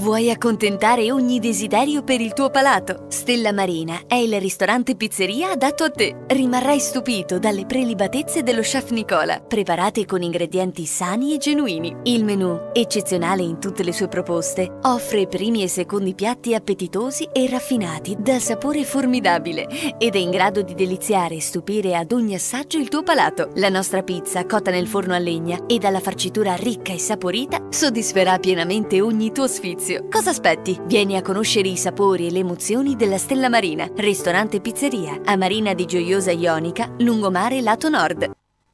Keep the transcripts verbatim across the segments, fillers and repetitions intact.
Vuoi accontentare ogni desiderio per il tuo palato? Stella Marina è il ristorante pizzeria adatto a te. Rimarrai stupito dalle prelibatezze dello chef Nicola, preparate con ingredienti sani e genuini. Il menù, eccezionale in tutte le sue proposte, offre primi e secondi piatti appetitosi e raffinati dal sapore formidabile ed è in grado di deliziare e stupire ad ogni assaggio il tuo palato. La nostra pizza, cotta nel forno a legna e dalla farcitura ricca e saporita, soddisferà pienamente ogni tuo sfizio. Cosa aspetti? Vieni a conoscere i sapori e le emozioni della Stella Marina, ristorante pizzeria, a Marina di Gioiosa Ionica, lungomare lato nord.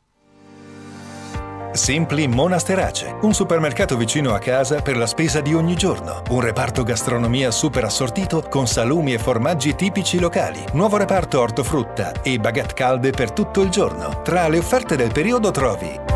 Simply Monasterace, un supermercato vicino a casa per la spesa di ogni giorno. Un reparto gastronomia super assortito con salumi e formaggi tipici locali. Nuovo reparto ortofrutta e baguette calde per tutto il giorno. Tra le offerte del periodo trovi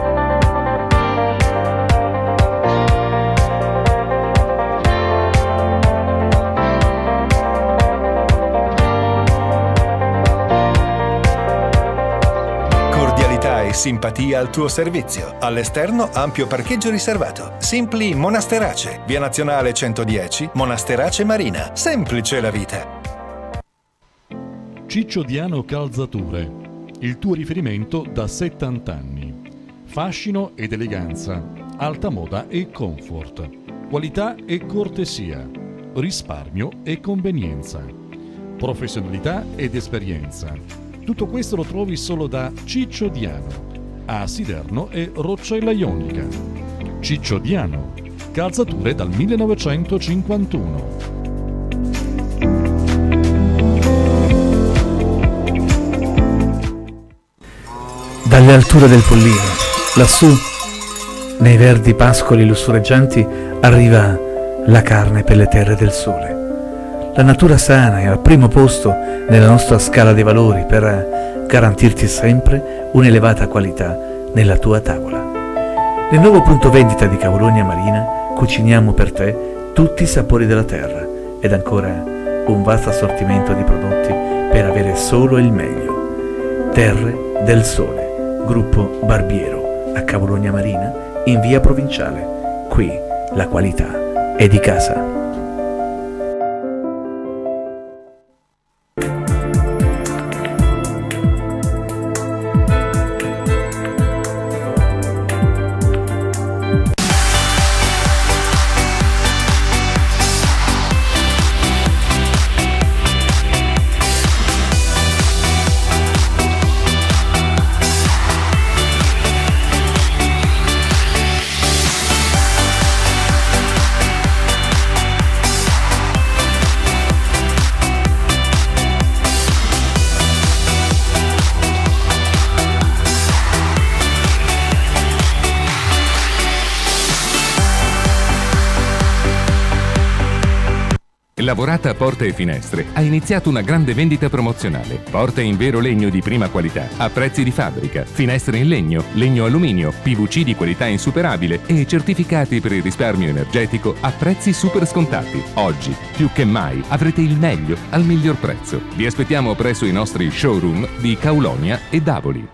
e simpatia al tuo servizio. All'esterno ampio parcheggio riservato. Simply Monasterace, via Nazionale centodieci, Monasterace Marina. Semplice la vita. Ciccio Diano Calzature, il tuo riferimento da settanta anni. Fascino ed eleganza, alta moda e comfort, qualità e cortesia, risparmio e convenienza, professionalità ed esperienza. Tutto questo lo trovi solo da Ciccio Diano, a Siderno e Roccella Ionica. Ciccio Diano, calzature dal millenovecentocinquantuno. Dalle alture del Pollino, lassù, nei verdi pascoli lussureggianti, arriva la carne per le terre del sole. La natura sana è al primo posto nella nostra scala dei valori per garantirti sempre un'elevata qualità nella tua tavola. Nel nuovo punto vendita di Cavologna Marina cuciniamo per te tutti i sapori della terra ed ancora un vasto assortimento di prodotti per avere solo il meglio. Terre del Sole, gruppo Barbiero, a Cavologna Marina, in via Provinciale. Qui la qualità è di casa. Lavorata a Porte e Finestre ha iniziato una grande vendita promozionale. Porte in vero legno di prima qualità, a prezzi di fabbrica, finestre in legno, legno alluminio, P V C di qualità insuperabile e certificati per il risparmio energetico a prezzi super scontati. Oggi, più che mai, avrete il meglio al miglior prezzo. Vi aspettiamo presso i nostri showroom di Caulonia e Davoli.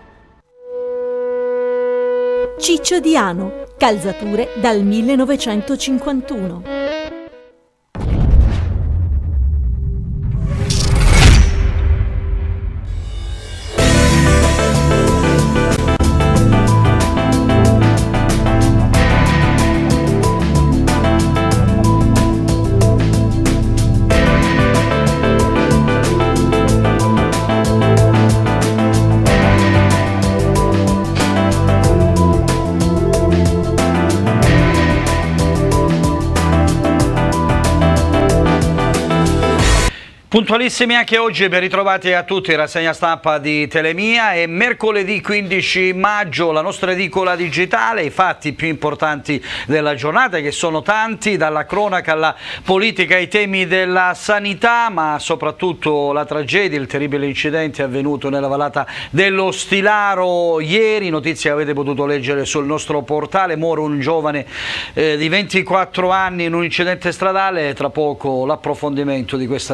Ciccio Diano, calzature dal millenovecentocinquantuno. Puntualissimi anche oggi, ben ritrovati a tutti, rassegna stampa di Telemia. È mercoledì quindici maggio, la nostra edicola digitale, i fatti più importanti della giornata, che sono tanti, dalla cronaca alla politica ai temi della sanità, ma soprattutto la tragedia, il terribile incidente avvenuto nella vallata dello Stilaro ieri, notizie che avete potuto leggere sul nostro portale. Muore un giovane eh, di ventiquattro anni in un incidente stradale, tra poco l'approfondimento di questa triste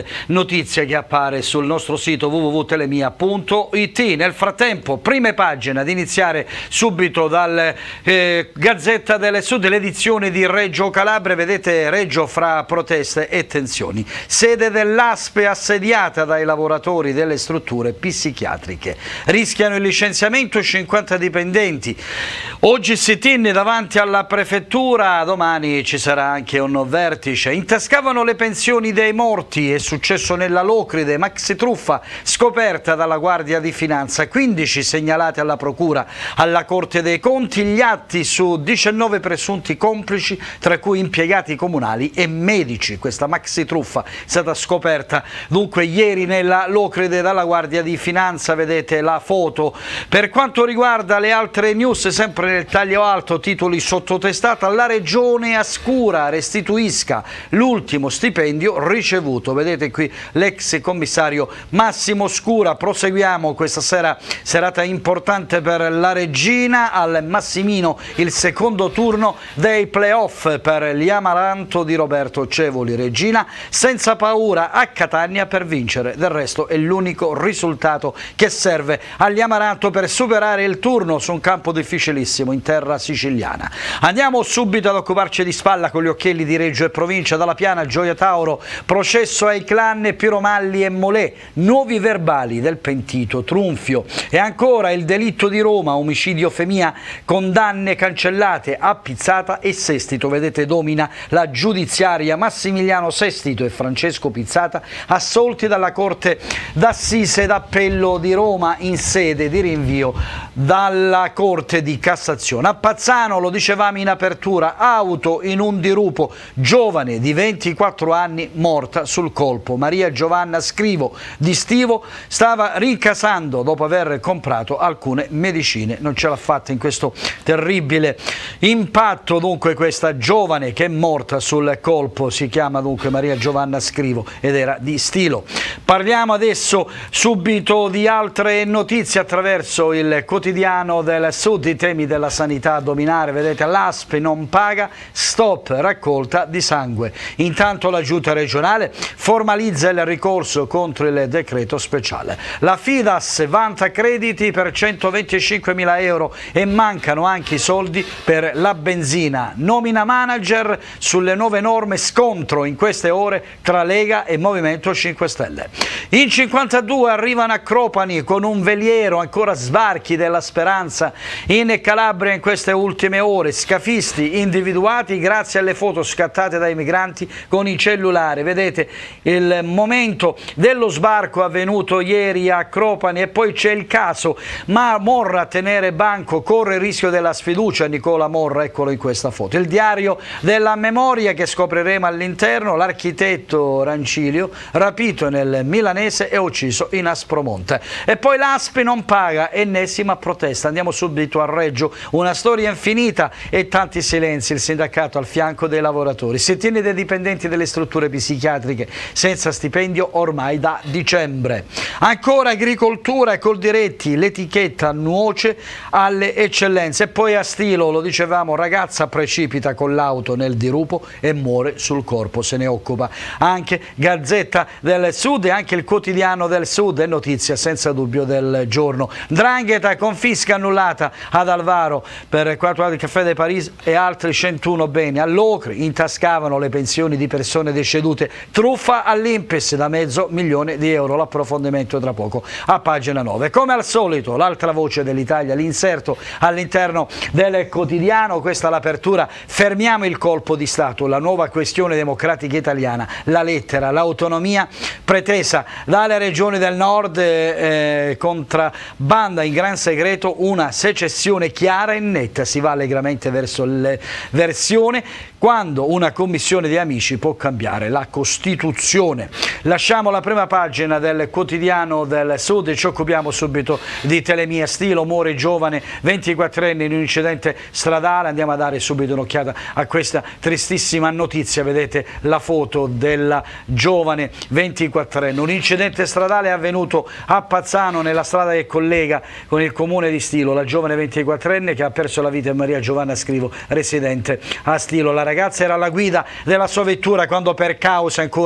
notizia che appare sul nostro sito w w w punto telemia punto i t. Nel frattempo, prime pagine, ad iniziare subito dal eh, Gazzetta del Sud, l'edizione di Reggio Calabria. Vedete Reggio fra proteste e tensioni. Sede dell'A S P E assediata dai lavoratori delle strutture psichiatriche. Rischiano il licenziamento cinquanta dipendenti. Oggi sit-in davanti alla prefettura, domani ci sarà anche un vertice. Intascavano le pensioni dei morti, è successo nella Locride, maxi truffa scoperta dalla Guardia di Finanza, quindici segnalate alla Procura, alla Corte dei Conti, gli atti su diciannove presunti complici, tra cui impiegati comunali e medici. Questa maxi truffa è stata scoperta dunque ieri nella Locride dalla Guardia di Finanza, vedete la foto. Per quanto riguarda le altre news, sempre nel taglio alto, titoli sottotestata, la Regione assicura, restituisca l'ultimo stipendio ricevuto. Vedete qui l'ex commissario Massimo Scura. Proseguiamo questa sera, serata importante per la Regina, al Massimino il secondo turno dei playoff per gli Amaranto di Roberto Cevoli. Regina senza paura a Catania per vincere, del resto è l'unico risultato che serve agli Amaranto per superare il turno su un campo difficilissimo in terra siciliana. Andiamo subito ad occuparci di spalla con gli occhielli di Reggio e provincia. Dalla Piana, Gioia Tauro, processo ai clan Piromalli e Molè, nuovi verbali del pentito Trunfio. E ancora il delitto di Roma, omicidio Femia, condanne cancellate a Pizzata e Sestito. Vedete domina la giudiziaria, Massimiliano Sestito e Francesco Pizzata assolti dalla Corte d'Assise d'Appello di Roma in sede di rinvio dalla Corte di Cassazione. A Pazzano, lo dicevamo in apertura, auto in un dirupo, giovane di ventiquattro anni morta sul colpo. Maria Giovanna Scrivo di Stivo stava rincasando dopo aver comprato alcune medicine, non ce l'ha fatta in questo terribile impatto. Dunque questa giovane che è morta sul colpo si chiama dunque Maria Giovanna Scrivo ed era di Stilo. Parliamo adesso subito di altre notizie attraverso il Quotidiano del Sud, i temi della sanità a dominare. Vedete l'A S P E non paga, stop raccolta di sangue. Intanto la giunta regionale formalizza il ricorso contro il decreto speciale. La Fidas vanta crediti per centoventicinquemila euro e mancano anche i soldi per la benzina. Nomina manager sulle nuove norme, scontro in queste ore tra Lega e Movimento cinque Stelle. In cinquantadue arrivano a Cropani con un veliero, ancora sbarchi della Speranza in Calabria in queste ultime ore, scafisti individuati grazie alle foto scattate dai migranti con i cellulari. Vedete il momento dello sbarco avvenuto ieri a Cropani. E poi c'è il caso ma Morra a tenere banco, corre il rischio della sfiducia Nicola Morra, eccolo in questa foto. Il diario della memoria che scopriremo all'interno, l'architetto Rancilio rapito nel milanese e ucciso in Aspromonte. E poi l'A S P E non paga, ennesima protesta. Andiamo subito a Reggio, una storia infinita e tanti silenzi, il sindacato al fianco dei lavoratori. Sit-in dei dipendenti delle strutture psichiatriche senza stipendio ormai da dicembre. Ancora agricoltura e Coldiretti, l'etichetta nuoce alle eccellenze. E poi a Stilo, lo dicevamo, ragazza precipita con l'auto nel dirupo e muore sul corpo, se ne occupa anche Gazzetta del Sud e anche il Quotidiano del Sud, è notizia senza dubbio del giorno. 'Ndrangheta, confisca annullata ad Alvaro per quanto riguarda il Caffè de Paris e altri centuno beni. All'Ocri intascavano le pensioni di persone decedute, truffa all'Impes da mezzo milione di euro. L'approfondimento tra poco a pagina nove. Come al solito l'altra voce dell'Italia, l'inserto all'interno del quotidiano, questa è l'apertura. Fermiamo il colpo di Stato, la nuova questione democratica italiana, la lettera, l'autonomia pretesa dalle regioni del nord, eh, contrabbanda in gran segreto una secessione chiara e netta. Si va allegramente verso l'versione quando una commissione di amici può cambiare la Costituzione. Lasciamo la prima pagina del Quotidiano del Sud e ci occupiamo subito di Telemia. Stilo, muore giovane ventiquattrenne in un incidente stradale. Andiamo a dare subito un'occhiata a questa tristissima notizia. Vedete la foto della giovane ventiquattrenne. Un incidente stradale è avvenuto a Pazzano, nella strada che collega con il comune di Stilo. La giovane ventiquattrenne che ha perso la vita è Maria Giovanna Scrivo, residente a Stilo. La ragazza era alla guida della sua vettura quando, per causa ancora da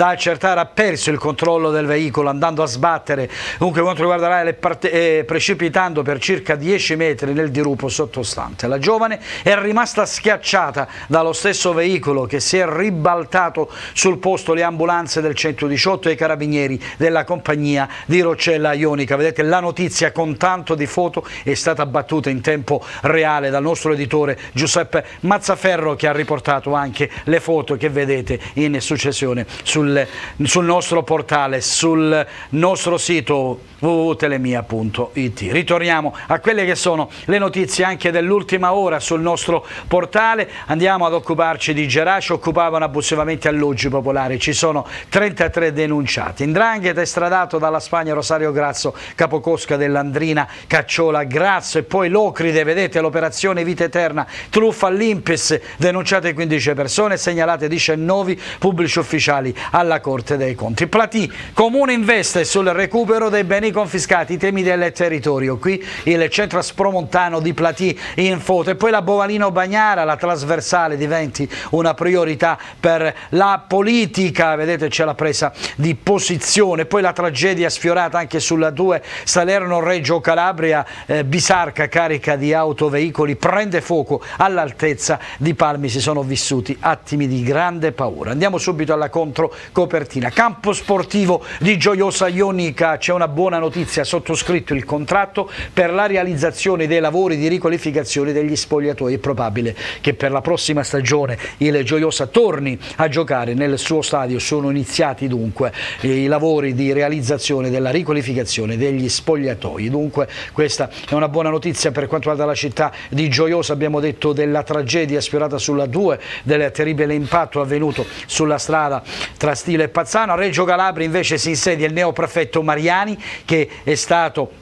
da accertare, ha perso il controllo del veicolo andando a sbattere, comunque quanto riguarda l'area, eh, precipitando per circa dieci metri nel dirupo sottostante. La giovane è rimasta schiacciata dallo stesso veicolo che si è ribaltato sul posto. Le ambulanze del centodiciotto e i carabinieri della compagnia di Roccella Ionica. Vedete la notizia con tanto di foto è stata battuta in tempo reale dal nostro editore Giuseppe Mazzaferro, che ha riportato anche le foto che vedete in successione sul, sul nostro portale, sul nostro sito w w w punto telemia punto it. Ritorniamo a quelle che sono le notizie anche dell'ultima ora sul nostro portale. Andiamo ad occuparci di Geraci. Occupavano abusivamente alloggi popolari, ci sono trentatré denunciati. 'Ndrangheta estradato dalla Spagna Rosario Grasso, capocosca dell'Andrina, Cacciola, Grasso, e poi Locride. Vedete l'operazione Vita Eterna, truffa all'Impes, denunciate quindici persone, segnalate diciannove pubblici ufficiali alla Corte dei Conti. Platì, Comune investe sul recupero dei beni confiscati, i temi del territorio. Qui il centro aspromontano di Platì in foto, e poi la Bovalino Bagnara, la trasversale diventi una priorità per la politica. Vedete c'è la presa di posizione, poi la tragedia sfiorata anche sulla due Salerno-Reggio Calabria, eh, Bisarca carica di autoveicoli prende fuoco all'altezza di Palmi, si sono vissuti attimi di grande paura. Andiamo subito alla controcopertina. Campo sportivo di Gioiosa Ionica, c'è una buona notizia, sottoscritto il contratto per la realizzazione dei lavori di riqualificazione degli spogliatoi. È probabile che per la prossima stagione il Gioiosa torni a giocare nel suo stadio. Sono iniziati dunque i lavori di realizzazione della riqualificazione degli spogliatoi. Dunque questa è una buona notizia per quanto riguarda la città di Gioiosa. Abbiamo detto della tragedia sfiorata sulla due, del terribile impatto avvenuto sulla strada tra Stile e Pazzano. A Reggio Calabria invece si insedia il neoprefetto Mariani, che è stato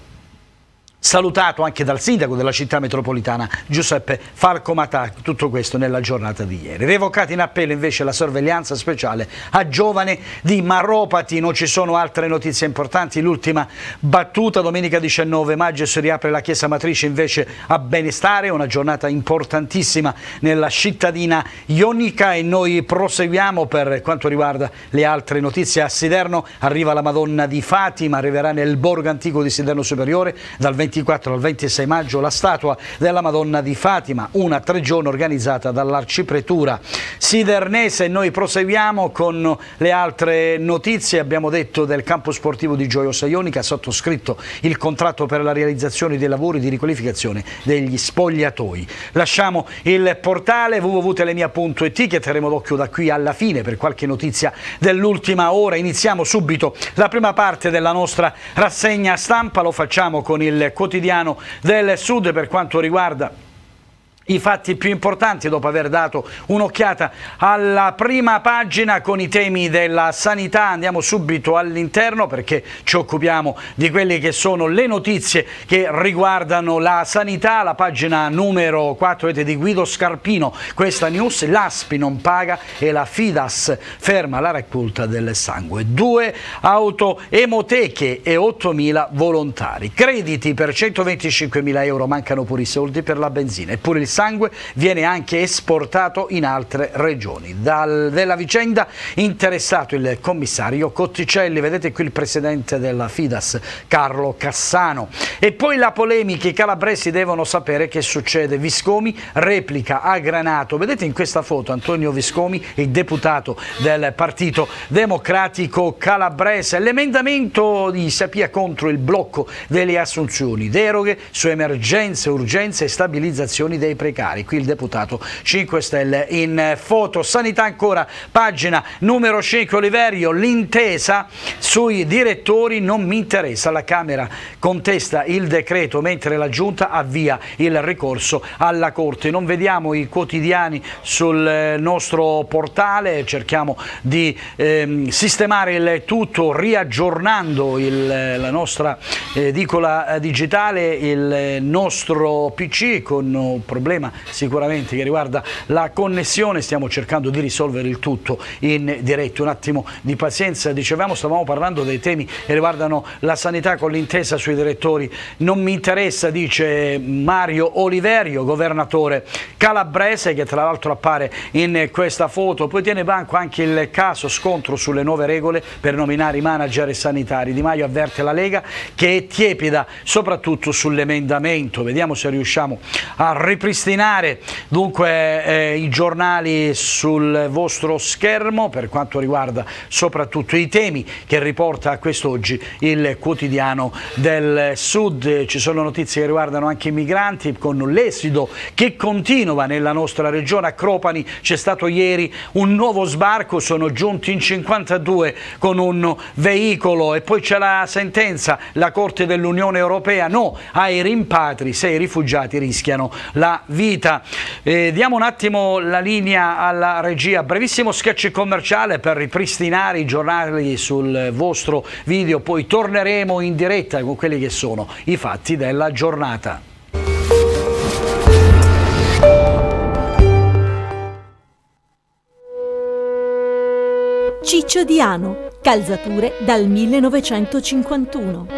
salutato anche dal sindaco della città metropolitana Giuseppe Falcomatà. Tutto questo nella giornata di ieri. Revocati in appello invece la sorveglianza speciale a giovane di Maropati. Non ci sono altre notizie importanti. L'ultima battuta: domenica diciannove maggio si riapre la chiesa matrice invece a Benestare, una giornata importantissima nella cittadina ionica, e noi proseguiamo per quanto riguarda le altre notizie. A Siderno arriva la Madonna di Fatima, arriverà nel borgo antico di Siderno Superiore dal ventiquattro al ventisei maggio la statua della Madonna di Fatima, una tre giorni organizzata dall'Arcipretura sidernese. Noi proseguiamo con le altre notizie. Abbiamo detto del campo sportivo di Gioiosa Ionica, ha sottoscritto il contratto per la realizzazione dei lavori di riqualificazione degli spogliatoi. Lasciamo il portale w w w punto telemia punto it, che terremo d'occhio da qui alla fine per qualche notizia dell'ultima ora. Iniziamo subito la prima parte della nostra rassegna stampa, lo facciamo con il Quotidiano del Sud per quanto riguarda i fatti più importanti, dopo aver dato un'occhiata alla prima pagina con i temi della sanità. Andiamo subito all'interno perché ci occupiamo di quelle che sono le notizie che riguardano la sanità. La pagina numero quattro vedete di Guido Scarpino questa news: l'A S P I non paga e la Fidas ferma la raccolta del sangue. Due autoemoteche e ottomila volontari. Crediti per centoventicinquemila euro, mancano pure i soldi per la benzina, eppure il sangue viene anche esportato in altre regioni. Dal, della vicenda interessato il commissario Cotticelli, vedete qui il presidente della Fidas Carlo Cassano. E poi la polemica: i calabresi devono sapere che succede. Viscomi replica a Granato, vedete in questa foto Antonio Viscomi, il deputato del Partito Democratico calabrese. L'emendamento di Sapia contro il blocco delle assunzioni, deroghe su emergenze, urgenze e stabilizzazioni dei precari. Qui il deputato cinque Stelle in foto. Sanità ancora, pagina numero cinque Oliverio: l'intesa sui direttori non mi interessa. La Camera contesta il decreto mentre la Giunta avvia il ricorso alla Corte. Non vediamo i quotidiani sul nostro portale, cerchiamo di ehm, sistemare il tutto riaggiornando il, la nostra eh, edicola digitale, il nostro P C con problemi problema sicuramente che riguarda la connessione, stiamo cercando di risolvere il tutto in diretta. Un attimo di pazienza, dicevamo, stavamo parlando dei temi che riguardano la sanità con l'intesa sui direttori. Non mi interessa, dice Mario Oliverio, governatore calabrese, che tra l'altro appare in questa foto. Poi tiene banco anche il caso scontro sulle nuove regole per nominare i manager sanitari. Di Maio avverte la Lega che è tiepida soprattutto sull'emendamento. Vediamo se riusciamo a ripristinare dunque eh, i giornali sul vostro schermo per quanto riguarda soprattutto i temi che riporta a quest'oggi il Quotidiano del Sud. Ci sono notizie che riguardano anche i migranti, con l'esodo che continua nella nostra regione. A Cropani c'è stato ieri un nuovo sbarco, sono giunti in cinquantadue con un veicolo, e poi c'è la sentenza, la Corte dell'Unione Europea no ai rimpatri se i rifugiati rischiano la vita. Eh, diamo un attimo la linea alla regia, brevissimo sketch commerciale per ripristinare i giornali sul vostro video, poi torneremo in diretta con quelli che sono i fatti della giornata. Ciccio Diano, calzature dal millenovecentocinquantuno.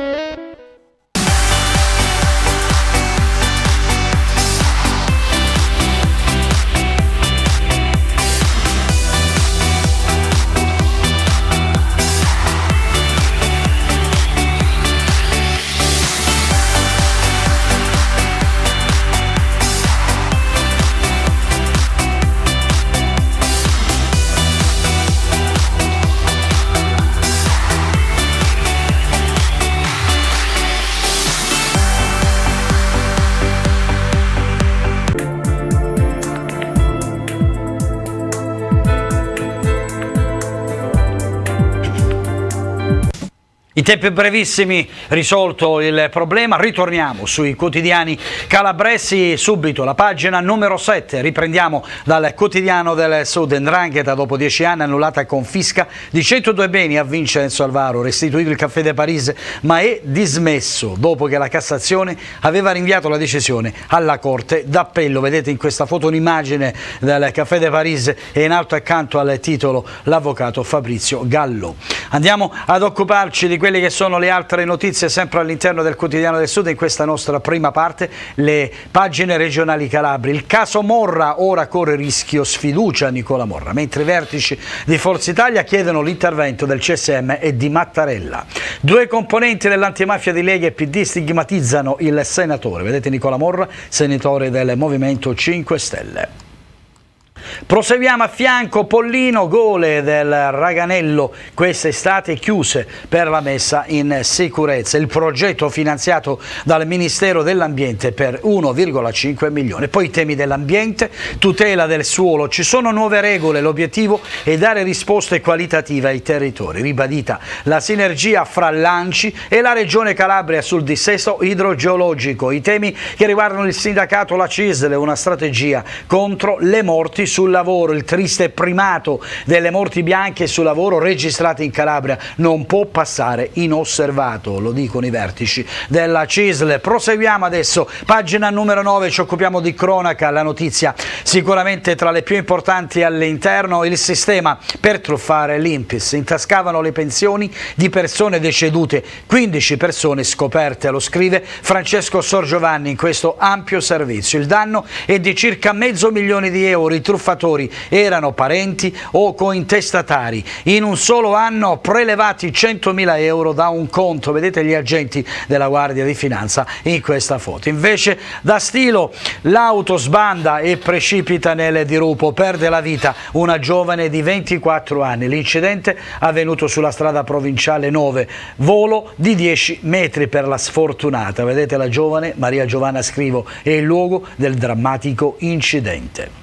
I tempi brevissimi, risolto il problema, ritorniamo sui quotidiani calabresi. Subito la pagina numero sette, riprendiamo dal Quotidiano del Sud. 'Ndrangheta dopo dieci anni annullata confisca di centodue beni a Vincenzo Alvaro, restituito il Café de Paris ma è dismesso dopo che la Cassazione aveva rinviato la decisione alla Corte d'Appello. Vedete in questa foto un'immagine del Café de Paris e in alto accanto al titolo l'avvocato Fabrizio Gallo. Andiamo ad occuparci di quelle che sono le altre notizie sempre all'interno del Quotidiano del Sud. In questa nostra prima parte le pagine regionali calabri. Il caso Morra ora corre rischio sfiducia a Nicola Morra, mentre i vertici di Forza Italia chiedono l'intervento del C S M e di Mattarella. Due componenti dell'antimafia di Lega e P D stigmatizzano il senatore. Vedete Nicola Morra, senatore del Movimento cinque Stelle. Proseguiamo a fianco Pollino, gole del Raganello quest'estate chiuse per la messa in sicurezza. Il progetto finanziato dal Ministero dell'Ambiente per uno virgola cinque milioni. Poi i temi dell'ambiente, tutela del suolo, ci sono nuove regole, l'obiettivo è dare risposte qualitative ai territori. Ribadita la sinergia fra l'ANCI e la Regione Calabria sul dissesto idrogeologico. I temi che riguardano il sindacato, la C I S L, una strategia contro le morti sul lavoro. Il triste primato delle morti bianche sul lavoro registrate in Calabria non può passare inosservato, lo dicono i vertici della C I S L. Proseguiamo adesso, pagina numero nove, ci occupiamo di cronaca, la notizia sicuramente tra le più importanti all'interno. Il sistema per truffare l'I N P S, intascavano le pensioni di persone decedute, quindici persone scoperte, lo scrive Francesco Sorgiovanni in questo ampio servizio. Il danno è di circa mezzo milione di euro, i truffatori erano parenti o cointestatari. In un solo anno prelevati centomila euro da un conto, vedete gli agenti della Guardia di Finanza in questa foto. Invece da Stilo l'auto sbanda e precipita nel dirupo, perde la vita una giovane di ventiquattro anni. L'incidente avvenuto sulla strada provinciale nove, volo di dieci metri per la sfortunata. Vedete la giovane, Maria Giovanna Scrivo, è il luogo del drammatico incidente.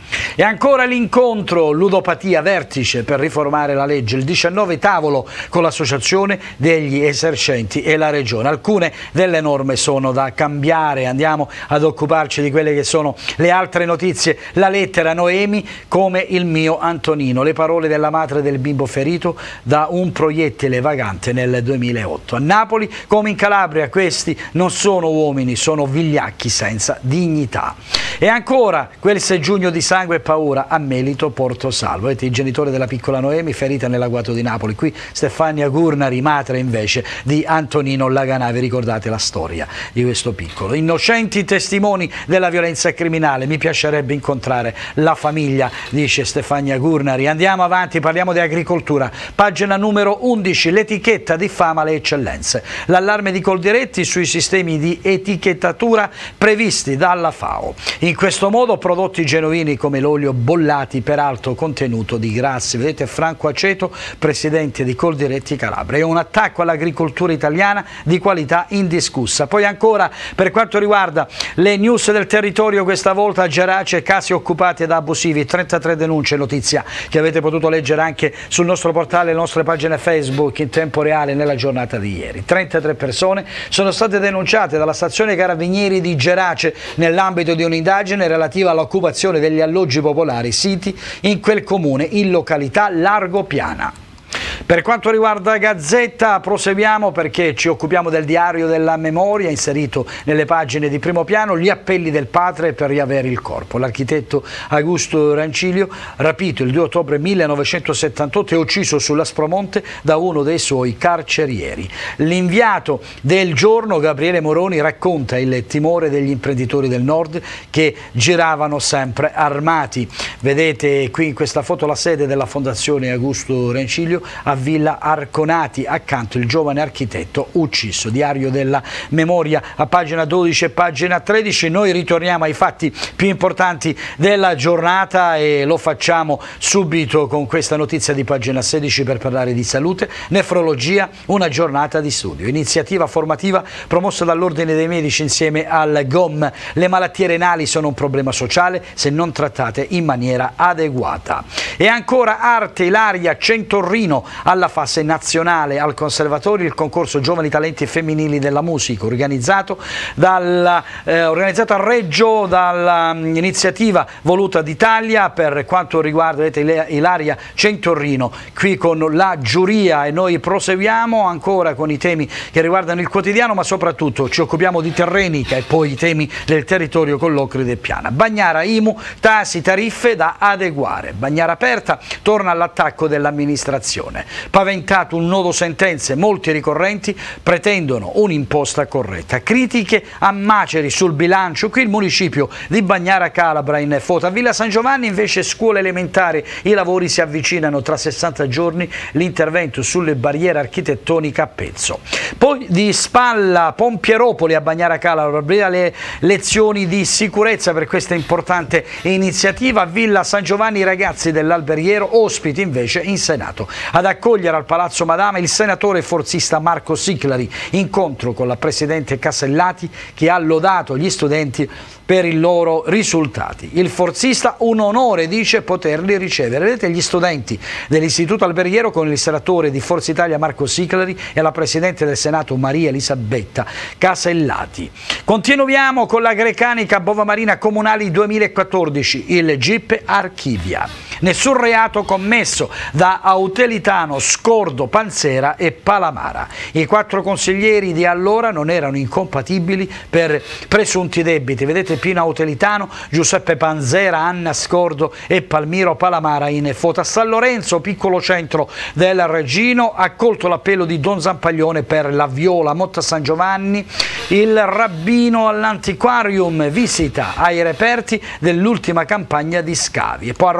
E ancora l'incontro ludopatia vertice per riformare la legge, il diciannove tavolo con l'associazione degli esercenti e la regione. Alcune delle norme sono da cambiare, andiamo ad occuparci di quelle che sono le altre notizie. La lettera Noemi come il mio Antonino, le parole della madre del bimbo ferito da un proiettile vagante nel duemilaotto. A Napoli come in Calabria questi non sono uomini, sono vigliacchi senza dignità. E ancora quel sei giugno di sangue e paura a Melito Porto Salvo. Vedete i genitori della piccola Noemi ferita nell'agguato di Napoli. Qui Stefania Gurnari, madre invece di Antonino Laganà. Vi ricordate la storia di questo piccolo? Innocenti testimoni della violenza criminale. Mi piacerebbe incontrare la famiglia, dice Stefania Gurnari. Andiamo avanti, parliamo di agricoltura. Pagina numero undici, l'etichetta diffama le eccellenze. L'allarme di Coldiretti sui sistemi di etichettatura previsti dalla FAO. In questo modo prodotti genuini come l'olio bollati per alto contenuto di grassi. Vedete Franco Aceto, presidente di Coldiretti Calabria. È un attacco all'agricoltura italiana di qualità indiscussa. Poi ancora per quanto riguarda le news del territorio, questa volta Gerace, casi occupati da abusivi, trentatré denunce, notizia che avete potuto leggere anche sul nostro portale e le nostre pagine Facebook in tempo reale nella giornata di ieri. trentatré persone sono state denunciate dalla stazione Carabinieri di Gerace nell'ambito di un'indagine relativa all'occupazione degli alloggi popolari siti in quel comune in località Largo Piana. Per quanto riguarda Gazzetta proseguiamo perché ci occupiamo del diario della memoria inserito nelle pagine di primo piano, gli appelli del padre per riavere il corpo. L'architetto Augusto Rancilio, rapito il due ottobre millenovecentosettantotto e ucciso sull'Aspromonte da uno dei suoi carcerieri. L'inviato del giorno Gabriele Moroni racconta il timore degli imprenditori del nord che giravano sempre armati. Vedete qui in questa foto la sede della Fondazione Augusto Rancilio a Villa Arconati, accanto il giovane architetto ucciso. Diario della memoria a pagina dodici e pagina tredici. Noi ritorniamo ai fatti più importanti della giornata e lo facciamo subito con questa notizia di pagina sedici per parlare di salute. Nefrologia, una giornata di studio, iniziativa formativa promossa dall'Ordine dei Medici insieme al G O M. Le malattie renali sono un problema sociale se non trattate in maniera adeguata. E ancora arte, Ilaria Centorrino alla fase nazionale al Conservatorio, il concorso Giovani Talenti Femminili della Musica organizzato, dal, eh, organizzato a Reggio dall'iniziativa voluta d'Italia per quanto riguarda, vedete, Ilaria Centorrino qui con la giuria. E noi proseguiamo ancora con i temi che riguardano il quotidiano, ma soprattutto ci occupiamo di Terrenica e poi i temi del territorio con Locride e Piana. Bagnara I M U, tassi, tariffe da adeguare. Bagnara aperta, torna all'attacco dell'amministrazione. Paventato un nodo sentenze, molti ricorrenti pretendono un'imposta corretta. Critiche a Maceri sul bilancio, qui il municipio di Bagnara Calabra in foto. A Villa San Giovanni invece scuola elementare, i lavori si avvicinano, tra sessanta giorni l'intervento sulle barriere architettoniche a Pezzo. Poi di Spalla, Pompieropoli a Bagnara Calabra, le lezioni di sicurezza per questa importante iniziativa. A Villa San Giovanni i ragazzi dell'Alberghiero, ospiti invece in Senato. Ad accogliere al Palazzo Madama il senatore forzista Marco Siclari, incontro con la presidente Casellati che ha lodato gli studenti per i loro risultati. Il forzista, un onore, dice, poterli ricevere. Vedete gli studenti dell'Istituto Alberghiero con il senatore di Forza Italia Marco Siclari e la presidente del Senato Maria Elisabetta Casellati. Continuiamo con la Grecanica Bova Marina Comunali duemilaquattordici, il G I P archivia. Nessun reato commesso da Autelitano, Scordo, Panzera e Palamara. I quattro consiglieri di allora non erano incompatibili per presunti debiti. Vedete Pino Autelitano, Giuseppe Panzera, Anna Scordo e Palmiro Palamara in foto. A San Lorenzo, piccolo centro del Regino, accolto l'appello di Don Zampaglione per la viola. Motta San Giovanni, il rabbino all'antiquarium, visita ai reperti dell'ultima campagna di scavi. E poi a Roccaforte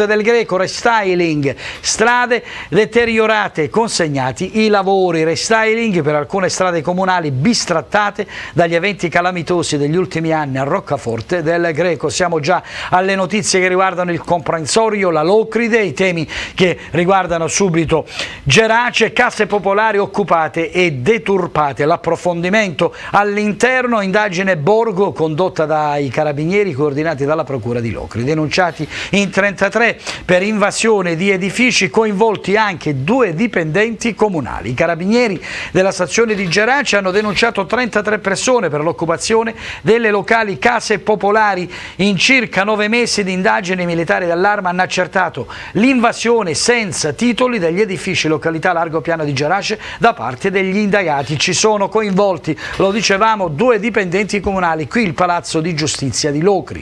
del Greco, restyling, strade deteriorate, consegnati i lavori, restyling per alcune strade comunali bistrattate dagli eventi calamitosi degli ultimi anni a Roccaforte del Greco. Siamo già alle notizie che riguardano il comprensorio, la Locride, i temi che riguardano subito Gerace, casse popolari occupate e deturpate, l'approfondimento all'interno, indagine Borgo condotta dai carabinieri coordinati dalla procura di Locri, denunciati in trentatré per invasione di edifici, coinvolti anche due dipendenti comunali. I carabinieri della stazione di Gerace hanno denunciato trentatré persone per l'occupazione delle locali case popolari. In circa nove mesi di indagini, i militari dell'Arma hanno accertato l'invasione senza titoli degli edifici località Largo Piano di Gerace da parte degli indagati. Ci sono coinvolti, lo dicevamo, due dipendenti comunali, qui il Palazzo di Giustizia di Locri.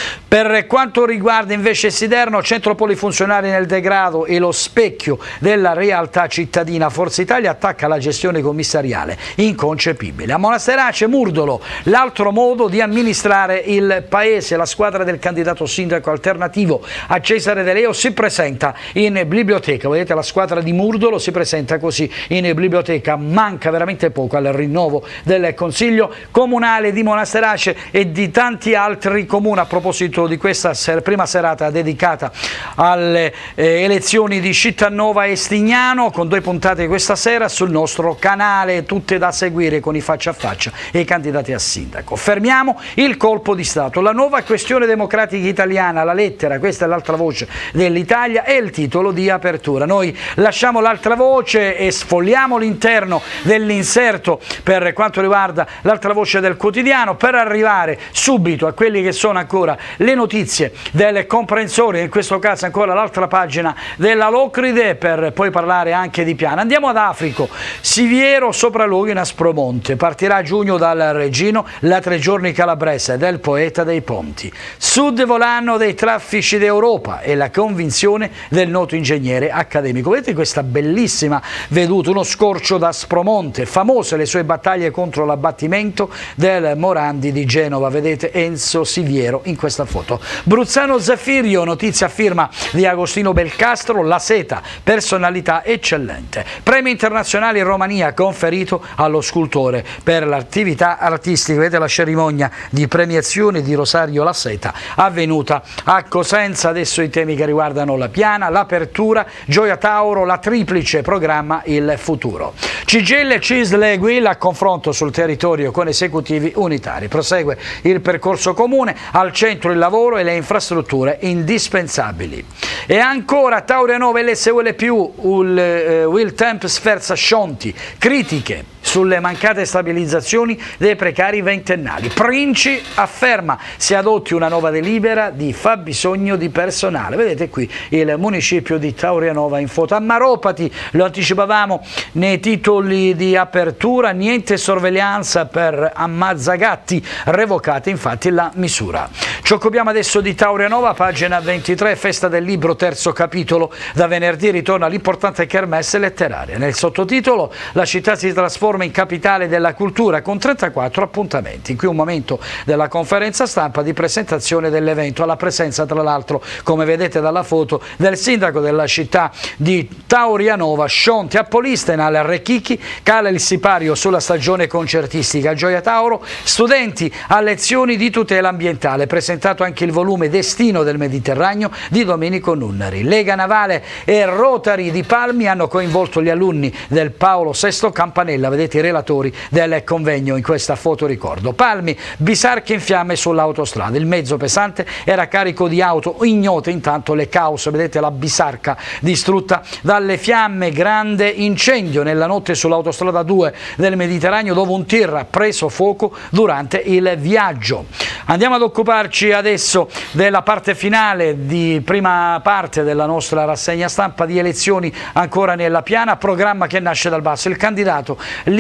Per quanto riguarda invece Siderno, centro polifunzionale nel degrado e lo specchio della realtà cittadina, Forza Italia attacca la gestione commissariale, inconcepibile. A Monasterace, Murdolo, l'altro modo di amministrare il paese. La squadra del candidato sindaco alternativo a Cesare De Leo si presenta in biblioteca. Vedete, la squadra di Murdolo si presenta così in biblioteca. Manca veramente poco al rinnovo del Consiglio Comunale di Monasterace e di tanti altri comuni. A proposito di questa ser prima serata dedicata alle eh, elezioni di Cittanova e Stignano, con due puntate questa sera sul nostro canale, tutte da seguire con i faccia a faccia e i candidati a sindaco. Fermiamo il colpo di Stato, la nuova questione democratica italiana, la lettera, questa è l'altra voce dell'Italia, è il titolo di apertura. Noi lasciamo l'altra voce e sfogliamo l'interno dell'inserto per quanto riguarda l'altra voce del quotidiano, per arrivare subito a quelli che sono ancora le notizie del comprensorio, in questo caso ancora l'altra pagina della Locride, per poi parlare anche di Piana. Andiamo ad Africo, Siviero, sopralluoghi in Aspromonte, partirà a giugno dal Regino la tre giorni calabrese del poeta dei ponti. Sud volano dei traffici d'Europa e la convinzione del noto ingegnere accademico. Vedete questa bellissima veduta, uno scorcio da Aspromonte, famose le sue battaglie contro l'abbattimento del Morandi di Genova. Vedete Enzo Siviero in questa foto. Bruzzano Zaffirio, notizia firma di Agostino Belcastro, La Seta, personalità eccellente. Premio internazionale in Romania conferito allo scultore per l'attività artistica. Vedete la cerimonia di premiazione di Rosario La Seta avvenuta a Cosenza. Adesso i temi che riguardano la Piana, l'apertura, Gioia Tauro, la triplice programma il futuro. C G I L, C I S L e G U I L a confronto sul territorio con esecutivi unitari. Prosegue il percorso comune, al centro il lavoro e le infrastrutture indispensabili. E ancora Tauria Nova, L S U L più, il eh, Will Temp sferza Scionti, critiche sulle mancate stabilizzazioni dei precari ventennali. Princi afferma si adotti una nuova delibera di fabbisogno di personale. Vedete qui il municipio di Taurianova in foto. A Maropati, lo anticipavamo nei titoli di apertura, niente sorveglianza per Ammazzagatti, revocata infatti la misura. Ci occupiamo adesso di Taurianova, pagina ventitré, festa del libro, terzo capitolo. Da venerdì ritorna l'importante kermesse letteraria. Nel sottotitolo la città si trasforma in capitale della cultura con trentaquattro appuntamenti. Qui un momento della conferenza stampa di presentazione dell'evento, alla presenza tra l'altro, come vedete dalla foto, del sindaco della città di Taurianova, Scionti. A Polistena, al Rechichi, cala il sipario sulla stagione concertistica. A Gioia Tauro, studenti a lezioni di tutela ambientale. Presentato anche il volume Destino del Mediterraneo di Domenico Nunnari. Lega Navale e Rotary di Palmi hanno coinvolto gli alunni del Paolo sesto Campanella. Vedete i relatori del convegno in questa foto ricordo. Palmi, bisarche in fiamme sull'autostrada. Il mezzo pesante era carico di auto ignote, intanto le cause. Vedete la bisarca distrutta dalle fiamme, grande incendio nella notte sull'autostrada due del Mediterraneo, dove un tir ha preso fuoco durante il viaggio. Andiamo ad occuparci adesso della parte finale di prima parte della nostra rassegna stampa di elezioni ancora nella Piana, programma che nasce dal basso. Il candidato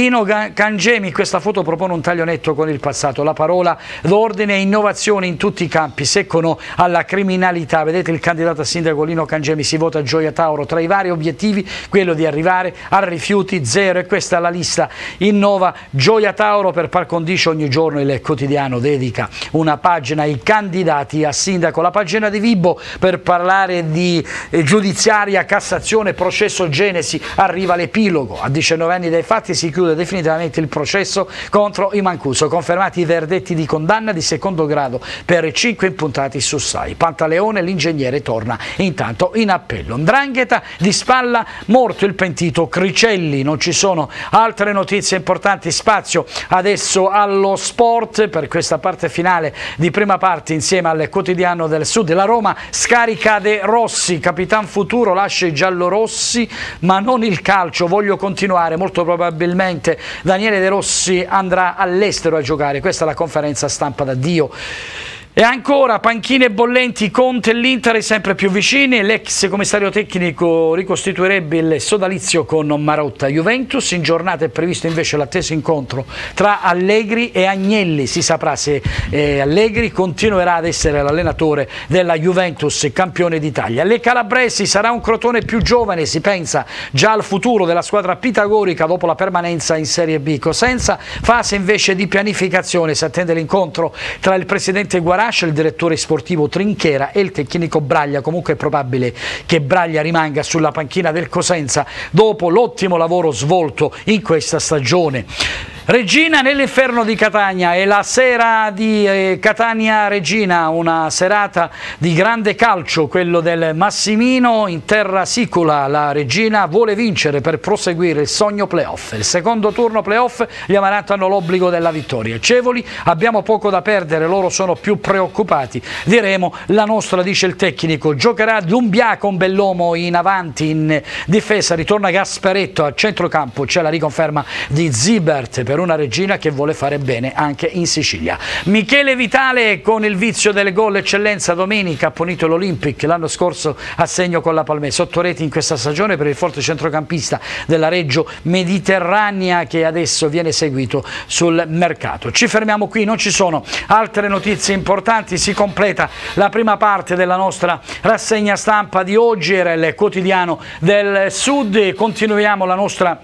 Lino Cangemi in questa foto propone un taglio netto con il passato, la parola d'ordine e innovazione in tutti i campi, seccono alla criminalità. Vedete il candidato a sindaco Lino Cangemi, si vota Gioia Tauro, tra i vari obiettivi quello di arrivare a rifiuti zero, e questa è la lista. Innova Gioia Tauro. Per par condicio ogni giorno il quotidiano dedica una pagina ai candidati a sindaco, la pagina di Vibo per parlare di eh, giudiziaria, Cassazione, processo Genesi, arriva l'epilogo, a diciannove anni dai fatti si chiude definitivamente il processo contro i Mancuso, confermati i verdetti di condanna di secondo grado per cinque imputati su sei. Pantaleone, l'ingegnere, torna intanto in appello. 'Ndrangheta di spalla, morto il pentito Cricelli. Non ci sono altre notizie importanti, spazio adesso allo sport per questa parte finale di prima parte insieme al quotidiano del Sud. La Roma scarica De Rossi, capitan futuro, lascia i giallorossi ma non il calcio, voglio continuare, molto probabilmente Daniele De Rossi andrà all'estero a giocare, questa è la conferenza stampa d'addio. E ancora panchine bollenti, Conte e l'Inter sempre più vicini, l'ex commissario tecnico ricostituirebbe il sodalizio con Marotta. Juventus, in giornata è previsto invece l'atteso incontro tra Allegri e Agnelli, si saprà se eh, Allegri continuerà ad essere l'allenatore della Juventus, campione d'Italia. Le calabresi, sarà un Crotone più giovane, si pensa già al futuro della squadra pitagorica dopo la permanenza in Serie B. Cosenza, fase invece di pianificazione, si attende l'incontro tra il presidente Guarani, il direttore sportivo Trinchera e il tecnico Braglia. Comunque è probabile che Braglia rimanga sulla panchina del Cosenza dopo l'ottimo lavoro svolto in questa stagione. Regina nell'inferno di Catania, è la sera di eh, Catania-Regina, una serata di grande calcio, quello del Massimino in terra sicula. La Regina vuole vincere per proseguire il sogno playoff. Il secondo turno playoff, gli Amaranto hanno l'obbligo della vittoria. Cevoli, abbiamo poco da perdere, loro sono più preoccupati. Diremo la nostra, dice il tecnico. Giocherà Dumbia con Bellomo in avanti, in difesa ritorna Gasparetto, a centrocampo c'è la riconferma di Zibert per una Regina che vuole fare bene anche in Sicilia. Michele Vitale con il vizio delle gol eccellenza, domenica ha punito l'Olympic, l'anno scorso a segno con la Palmese, otto reti in questa stagione per il forte centrocampista della Reggio Mediterranea che adesso viene seguito sul mercato. Ci fermiamo qui, non ci sono altre notizie importanti, si completa la prima parte della nostra rassegna stampa di oggi, era il quotidiano del Sud e continuiamo la nostra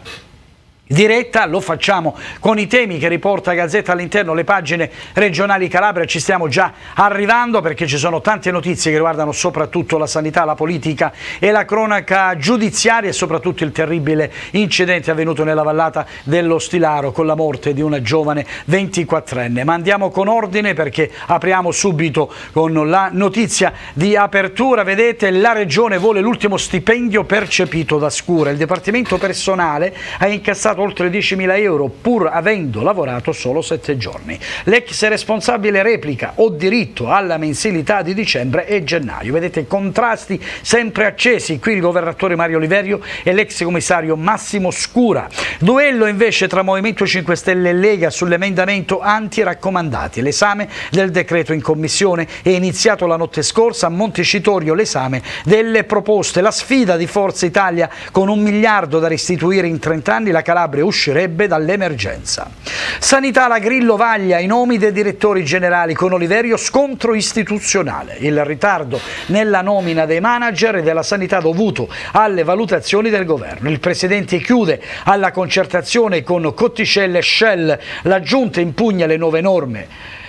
diretta, lo facciamo con i temi che riporta Gazzetta all'interno, le pagine regionali Calabria. Ci stiamo già arrivando perché ci sono tante notizie che riguardano soprattutto la sanità, la politica e la cronaca giudiziaria e soprattutto il terribile incidente avvenuto nella vallata dello Stilaro con la morte di una giovane ventiquattrenne. Ma andiamo con ordine perché apriamo subito con la notizia di apertura. Vedete, la regione vuole l'ultimo stipendio percepito da Scura. Il Dipartimento Personale ha incassato oltre diecimila euro pur avendo lavorato solo sette giorni. L'ex responsabile replica: ho diritto alla mensilità di dicembre e gennaio. Vedete, contrasti sempre accesi qui il governatore Mario Oliverio e l'ex commissario Massimo Scura. Duello invece tra Movimento cinque Stelle e Lega sull'emendamento anti-raccomandati. L'esame del decreto in commissione è iniziato la notte scorsa, a Montecitorio l'esame delle proposte. La sfida di Forza Italia: con un miliardo da restituire in trenta anni la Calabria uscirebbe dall'emergenza. Sanità, la Grillo vaglia i nomi dei direttori generali, con Oliverio scontro istituzionale. Il ritardo nella nomina dei manager e della sanità dovuto alle valutazioni del governo. Il presidente chiude alla concertazione con Cotticella e Shell, la giunta impugna le nuove norme.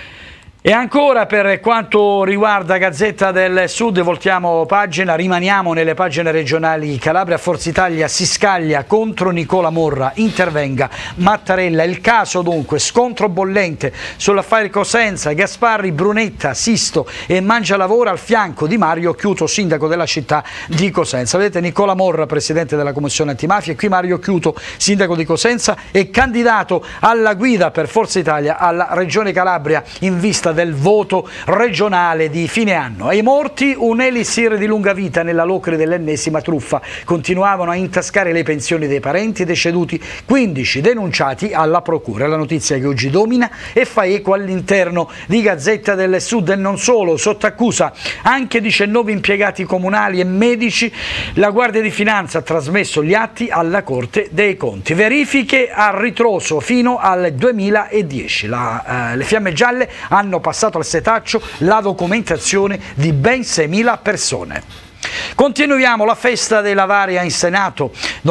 E ancora per quanto riguarda Gazzetta del Sud, voltiamo pagina, rimaniamo nelle pagine regionali Calabria. Forza Italia si scaglia contro Nicola Morra, intervenga Mattarella. Il caso dunque, scontro bollente sull'affare Cosenza, Gasparri, Brunetta, Sisto e Mangialavora al fianco di Mario Chiuto, sindaco della città di Cosenza. Vedete, Nicola Morra, presidente della commissione antimafia, e qui Mario Chiuto, sindaco di Cosenza e candidato alla guida per Forza Italia alla regione Calabria in vista del voto regionale di fine anno. Ai morti un elixir di lunga vita nella locre dell'ennesima truffa. Continuavano a intascare le pensioni dei parenti deceduti, quindici denunciati alla procura. La notizia che oggi domina e fa eco all'interno di Gazzetta del Sud e non solo, sotto accusa anche diciannove impiegati comunali e medici. La Guardia di Finanza ha trasmesso gli atti alla Corte dei Conti. Verifiche a ritroso fino al duemiladieci. La, eh, le Fiamme Gialle hanno passato al setaccio la documentazione di ben seimila persone. Continuiamo la festa della Varia in Senato,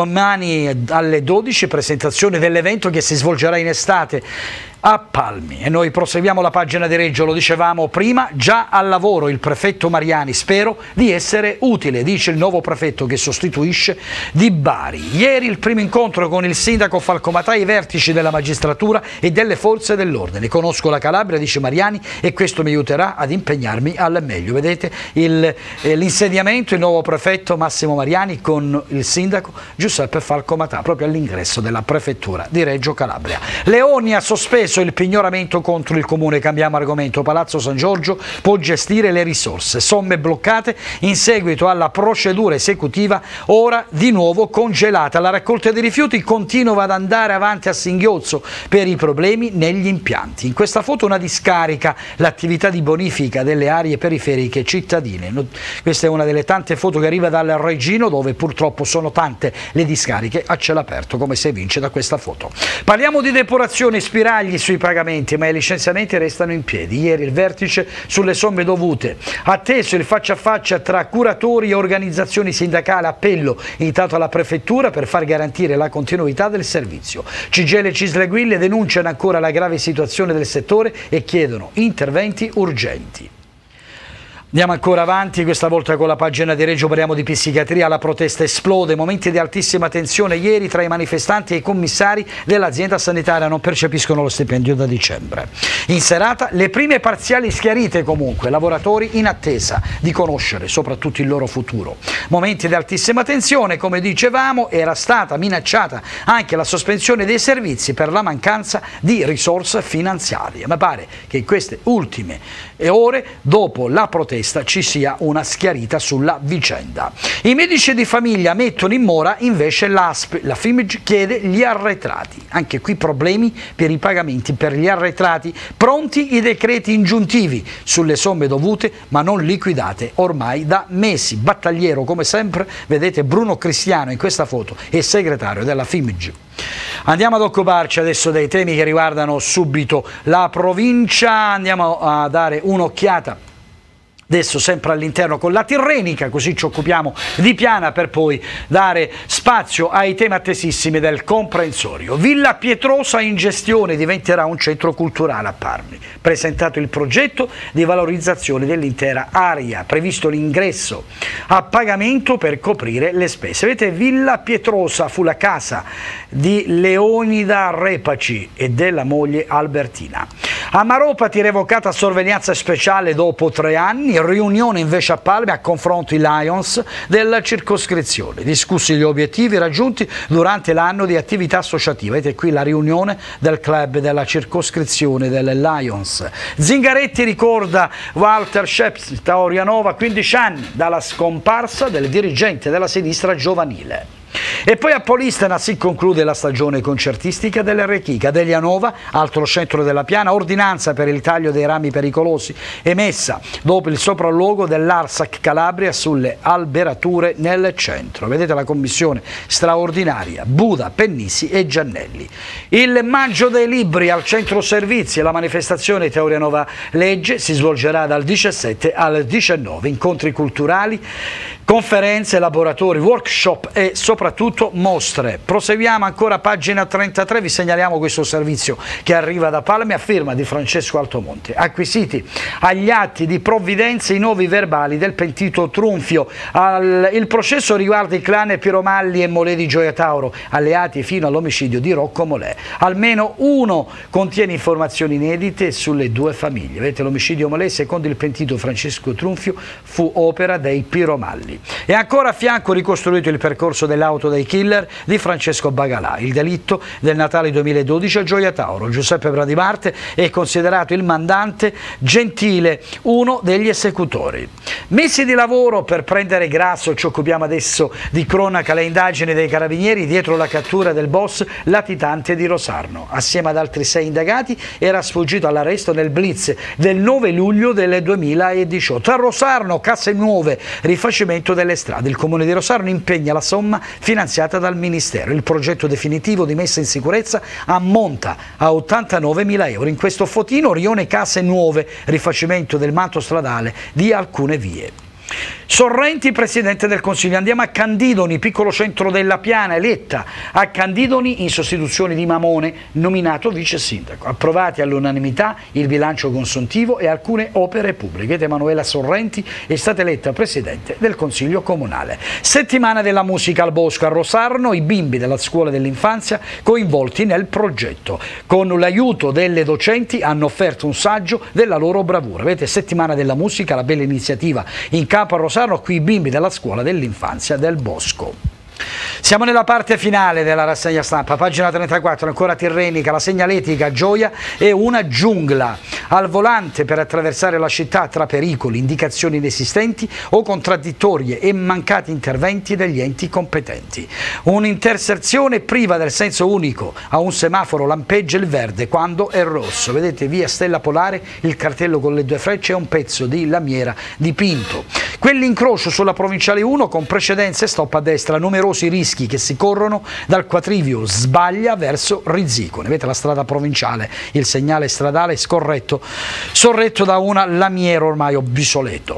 domani alle dodici presentazione dell'evento che si svolgerà in estate a Palmi. E noi proseguiamo la pagina di Reggio, lo dicevamo prima, già al lavoro il prefetto Mariani, spero di essere utile, dice il nuovo prefetto che sostituisce Di Bari. Ieri il primo incontro con il sindaco Falcomatà e i vertici della magistratura e delle forze dell'ordine. Conosco la Calabria, dice Mariani, e questo mi aiuterà ad impegnarmi al meglio. Vedete eh, l'insediamento, il nuovo prefetto Massimo Mariani con il sindaco Giuseppe Falcomatà proprio all'ingresso della prefettura di Reggio Calabria. Leoni ha sospeso il pignoramento contro il comune. Cambiamo argomento. Palazzo San Giorgio può gestire le risorse, somme bloccate in seguito alla procedura esecutiva, ora di nuovo congelata. La raccolta dei rifiuti continua ad andare avanti a singhiozzo per i problemi negli impianti. In questa foto una discarica, l'attività di bonifica delle aree periferiche cittadine. Questa è una delle tante foto che arriva dal Regino, dove purtroppo sono tante le discariche a cielo aperto, come si evince da questa foto. Parliamo di depurazione, spiragli sui pagamenti, ma i licenziamenti restano in piedi. Ieri il vertice sulle somme dovute. Atteso il faccia a faccia tra curatori e organizzazioni sindacali, appello invitato alla prefettura per far garantire la continuità del servizio. C G I L e Cisle Guille denunciano ancora la grave situazione del settore e chiedono interventi urgenti. Andiamo ancora avanti, questa volta con la pagina di Reggio, parliamo di psichiatria. La protesta esplode, momenti di altissima tensione ieri tra i manifestanti e i commissari dell'azienda sanitaria, non percepiscono lo stipendio da dicembre. In serata le prime parziali schiarite comunque, lavoratori in attesa di conoscere soprattutto il loro futuro. Momenti di altissima tensione, come dicevamo, era stata minacciata anche la sospensione dei servizi per la mancanza di risorse finanziarie, ma pare che in queste ultime ore, dopo la protesta, ci sia una schiarita sulla vicenda. I medici di famiglia mettono in mora invece l'A S P, la F I M G chiede gli arretrati, anche qui problemi per i pagamenti per gli arretrati, pronti i decreti ingiuntivi sulle somme dovute ma non liquidate ormai da mesi. Battagliero come sempre, vedete Bruno Cristiano in questa foto, è segretario della F I M G. Andiamo ad occuparci adesso dei temi che riguardano subito la provincia, andiamo a dare un'occhiata adesso sempre all'interno con la Tirrenica, così ci occupiamo di Piana per poi dare spazio ai temi attesissimi del comprensorio. Villa Pietrosa in gestione diventerà un centro culturale a Palmi. Presentato il progetto di valorizzazione dell'intera area, previsto l'ingresso a pagamento per coprire le spese. Vedete, Villa Pietrosa fu la casa di Leonida Repaci e della moglie Albertina. A Maropati revocata sorveglianza speciale dopo tre anni, riunione invece a Palmi a confronto i Lions della circoscrizione. Discussi gli obiettivi raggiunti durante l'anno di attività associativa. Vedete qui la riunione del club della circoscrizione delle Lions. Zingaretti ricorda Walter Scheps, Taurianova, quindici anni dalla scomparsa del dirigente della sinistra giovanile. E poi a Polistena si conclude la stagione concertistica dell'Errechica. Delianova, altro centro della Piana, ordinanza per il taglio dei rami pericolosi emessa dopo il sopralluogo dell'Arsac Calabria sulle alberature nel centro. Vedete la commissione straordinaria, Buda, Pennisi e Giannelli. Il Maggio dei Libri al centro servizi e la manifestazione Taurianova Legge si svolgerà dal diciassette al diciannove. Incontri culturali, conferenze, laboratori, workshop e soprattutto mostre. Proseguiamo ancora, pagina trentatré, vi segnaliamo questo servizio che arriva da Palmi a firma di Francesco Altomonte. Acquisiti agli atti di provvidenza i nuovi verbali del pentito Trunfio. Al, il processo riguarda i clan Piromalli e Molè di Gioia Tauro, alleati fino all'omicidio di Rocco Molè. Almeno uno contiene informazioni inedite sulle due famiglie. Vedete, l'omicidio Molè, secondo il pentito Francesco Trunfio, fu opera dei Piromalli. E ancora a fianco ricostruito il percorso dell'auto dei dei killer di Francesco Bagalà. Il delitto del Natale duemiladodici a Gioia Tauro. Giuseppe Bradimarte è considerato il mandante, Gentile uno degli esecutori. Mesi di lavoro per prendere Grasso, ci occupiamo adesso di cronaca, le indagini dei carabinieri dietro la cattura del boss latitante di Rosarno. Assieme ad altri sei indagati era sfuggito all'arresto nel blitz del nove luglio del duemiladiciotto. A Rosarno, casse nuove, rifacimento delle strade. Il comune di Rosarno impegna la somma finanziata dal Ministero. Il progetto definitivo di messa in sicurezza ammonta a ottantanovemila euro. In questo fotino Rione case nuove, rifacimento del manto stradale di alcune vie. Sorrenti, Presidente del Consiglio. Andiamo a Candidoni, piccolo centro della Piana, eletta a Candidoni in sostituzione di Mamone, nominato vice sindaco. Approvati all'unanimità il bilancio consuntivo e alcune opere pubbliche. Emanuela Sorrenti è stata eletta Presidente del Consiglio Comunale. Settimana della musica al Bosco a Rosarno, i bimbi della scuola dell'infanzia coinvolti nel progetto. Con l'aiuto delle docenti hanno offerto un saggio della loro bravura. Vedete, settimana della musica, la bella iniziativa in capo a Rosarno, qui i bimbi della scuola dell'infanzia del Bosco. Siamo nella parte finale della rassegna stampa, pagina trentaquattro, ancora Tirrenica, la segnaletica Gioia è una giungla. Al volante per attraversare la città tra pericoli, indicazioni inesistenti o contraddittorie e mancati interventi degli enti competenti. Un'intersezione priva del senso unico, a un semaforo lampeggia il verde quando è rosso. Vedete, via Stella Polare, il cartello con le due frecce è un pezzo di lamiera dipinto. Quell'incrocio sulla provinciale uno con precedenza e stop a destra, numerosi rischi che si corrono dal quatrivio sbaglia verso Rizzicone. Vedete la strada provinciale, il segnale stradale scorretto, sorretto da una lamiera ormai obsoleto.